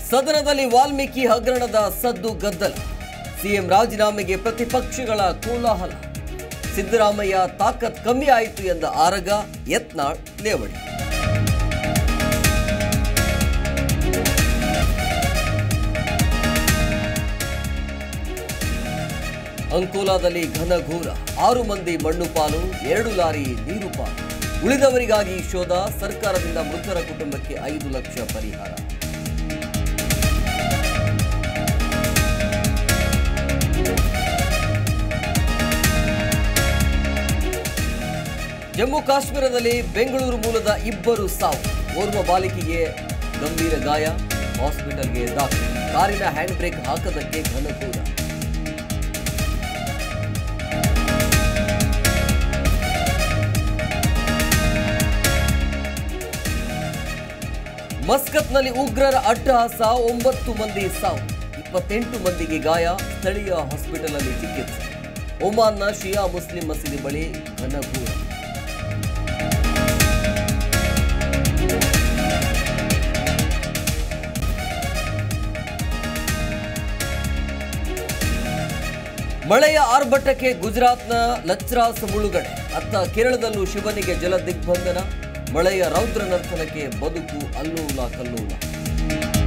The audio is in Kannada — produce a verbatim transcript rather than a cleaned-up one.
ಸದನದಲ್ಲಿ ವಾಲ್ಮೀಕಿ ಹಗರಣದ ಸದ್ದು ಗದ್ದಲ. ಸಿಎಂ ರಾಜೀನಾಮೆಗೆ ಪ್ರತಿಪಕ್ಷಗಳ ಕೋಲಾಹಲ. ಸಿದ್ದರಾಮಯ್ಯ ತಾಕತ್ ಕಮ್ಮಿ ಆಯಿತು ಎಂದ ಆರಗ, ಯತ್ನಾಳ್ ಲೇವಡಿ. ಅಂಕೋಲಾದಲ್ಲಿ ಘನಘೋರ, ಆರು ಮಂದಿ ಮಣ್ಣು ಪಾಲು, ಎರಡು ಲಾರಿ ನೀರು ಪಾಲು. ಉಳಿದವರಿಗಾಗಿ ಶೋಧ, ಸರ್ಕಾರದಿಂದ ಮೃತರ ಕುಟುಂಬಕ್ಕೆ ಐದು ಲಕ್ಷ ಪರಿಹಾರ. ಜಮ್ಮು ಕಾಶ್ಮೀರದಲ್ಲಿ ಬೆಂಗಳೂರು ಮೂಲದ ಇಬ್ಬರು ಸಾವು. ಓರ್ವ ಬಾಲಿಕೆಗೆ ಗಂಭೀರ ಗಾಯ, ಹಾಸ್ಪಿಟಲ್ಗೆ ದಾಖಲೆ. ಕಾರಿನ ಹ್ಯಾಂಡ್ ಬ್ರೇಕ್ ಹಾಕದಕ್ಕೆ ಘನಘೋರ. ಮಸ್ಕತ್ನಲ್ಲಿ ಉಗ್ರರ ಅಟ್ಟಹಾಸ, ಒಂಬತ್ತು ಮಂದಿ ಸಾವು, ಇಪ್ಪತ್ತೆಂಟು ಮಂದಿಗೆ ಗಾಯ. ಸ್ಥಳೀಯ ಹಾಸ್ಪಿಟಲ್ ಅಲ್ಲಿ ಚಿಕಿತ್ಸೆ. ಒಮಾನ್ನ ಶಿಯಾ ಮುಸ್ಲಿಂ ಮಸೀದಿ ಬಳಿ ಘನಘೋರ. ಮಳೆಯ ಆರ್ಭಟಕ್ಕೆ ಗುಜರಾತ್ನ ಲಚ್ರಾಸ್ ಮುಳುಗಡೆ. ಅತ್ತ ಕೇರಳದಲ್ಲೂ ಶಿವನಿಗೆ ಜಲ ದಿಗ್ಬಂಧನ. ಮಳೆಯ ರೌದ್ರ ನರ್ತನಕ್ಕೆ ಬದುಕು ಅಲ್ಲೂಲ ಕಲ್ಲೂಲ.